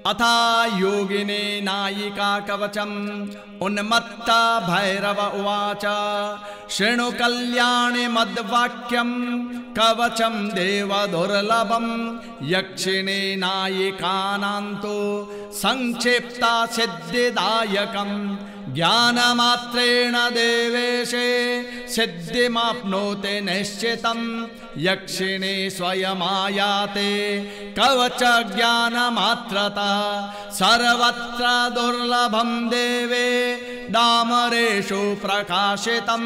अथा योगिने नायिका कवचम् उन्मत्ता भैरव उवाच शृणु कल्याणि मद्वाक्यं कवचं देव दुर्लभं यक्षिणे नायिकानान्तु संक्षिप्ता सिद्धिदायकं ज्ञानमात्रेण देवेशे सिद्धिमाप्नोति निश्चितं यक्षिणे स्वयमायाते कवच ज्ञानमात्रता सर्वत्र दुर्लभं देवे डामरेषु प्रकाशितं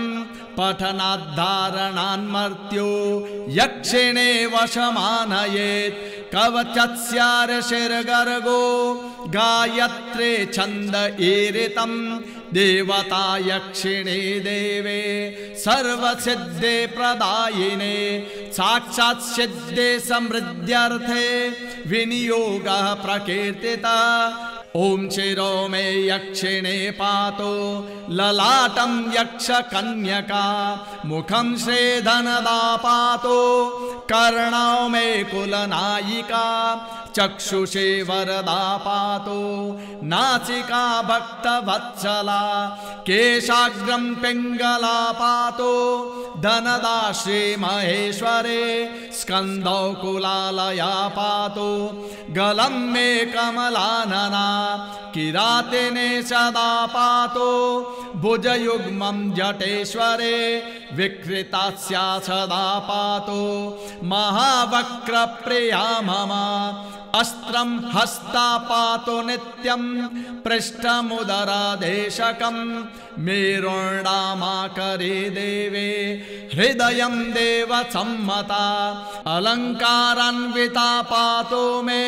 पठनाद्धारणान्मर्त्यो यक्षिणे वशमानयेत् कवचस्य ऋषिर्गर्गो गायत्रे छन्द ईरितं देवता यक्षिणे देवे सर्वसिद्धे प्रदायिने साक्षात् सिद्धे समृद्ध्यर्थे विनियोगः प्रकीर्तितः ओम शिरो मे यक्षिणे पातो ललाटं यक्षकन्यका मुखं श्रीधनदा पातो कर्णौ मे कुलनायिका चक्षुषे वरदा पातो नासिका भक्तवत्सला केशाग्रं पिङ्गला पातो धनदा श्रीमहेश्वरे स्कन्धौ कुलालया पातो गलं मे कमलानना किरातिने सदा पातो भुजयुग्मं जटेश्वरे विकृतास्या सदा पातो महावक्रप्रिया मम अस्त्रं हस्ता पातो नित्यं पृष्ठमुदरादेशकं मेरुर्णामाकरे देवे हृदयं देवसम्मता अलङ्कारान्विता पातो मे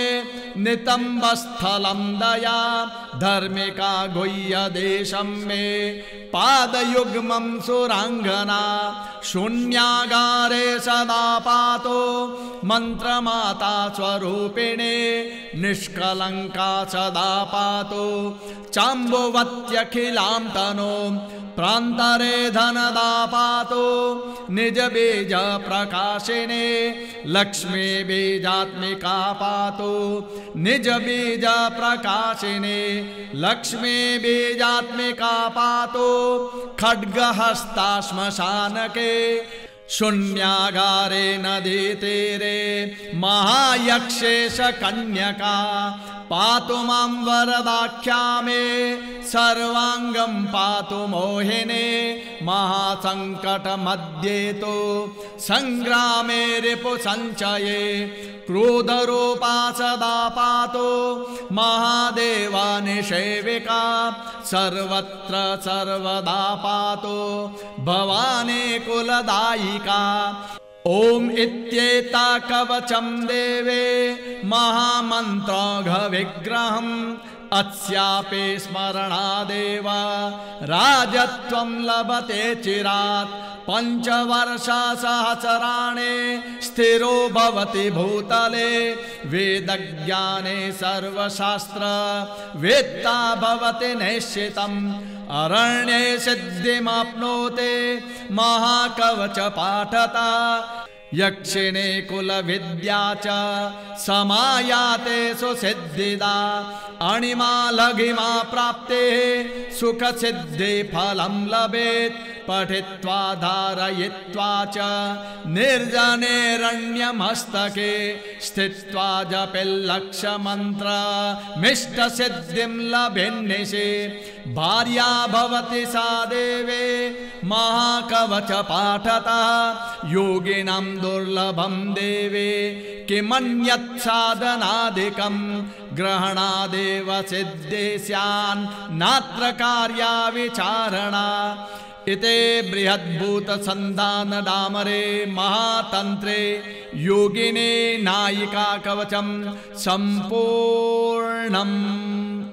नितम्बस्थलं दया धर्मिका गुह्यदेशं मे पादयुग्मं सुराङ्गना शून्यागारे सदा पातो मन्त्रमाता स्वरूपिणे निष्कलङ्का सदा पातो चाम्बुवत्यखिलां तनो प्रान्तरे धनदा पातो निज बीज प्रकाशिने लक्ष्मी बीजात्मिका पातो निज बीज प्रकाशिने लक्ष्मी बीजात्मिका पातो खड्गहस्ता श्मशानके शून्यागारे नदी तीरे महायक्षेश कन्यका पातु मां वरदाख्या मे सर्वांगं पातु मोहिने महासंकट मध्ये तो संग्रामे रिपु संचये क्रोधरूपा सदा पातो महादेवा निषेविका सर्वत्र सर्वदा पातो भवानी कुलदायिका ओम इत्येता कवचं देवे महामन्त्रघविग्रहम् अस्यापि स्मरणादेव राजत्वं लभते चिरात् पंचवर्षसहस्राणि स्थिरो भवति भूतले वेदज्ञाने सर्वशास्त्र वेत्ता भवति निश्चितम् अरण्ये सिद्धिमाप्नोते महाकवच पाठता यक्षिणे कुलविद्या च समायाते सुसिद्धिदा अणिमा लघिमा प्राप्ते सुखसिद्धि फलं लभेत् पठित्वा धारयित्वा च निर्जनेरण्यमस्तके स्थित्वा जपिल्लक्षमन्त्र मिष्टसिद्धिं लभेन्निशे भार्या भवति सा देवे महाकवच पाठतः योगिनां दुर्लभं देवे किमन्यत् साधनादिकं ग्रहणादेव सिद्धे स्यान् नात्र कार्या विचारणा इते बृहद्भूत संधान डामरे महातंत्रे योगिने नायिका कवचं संपूर्णम्।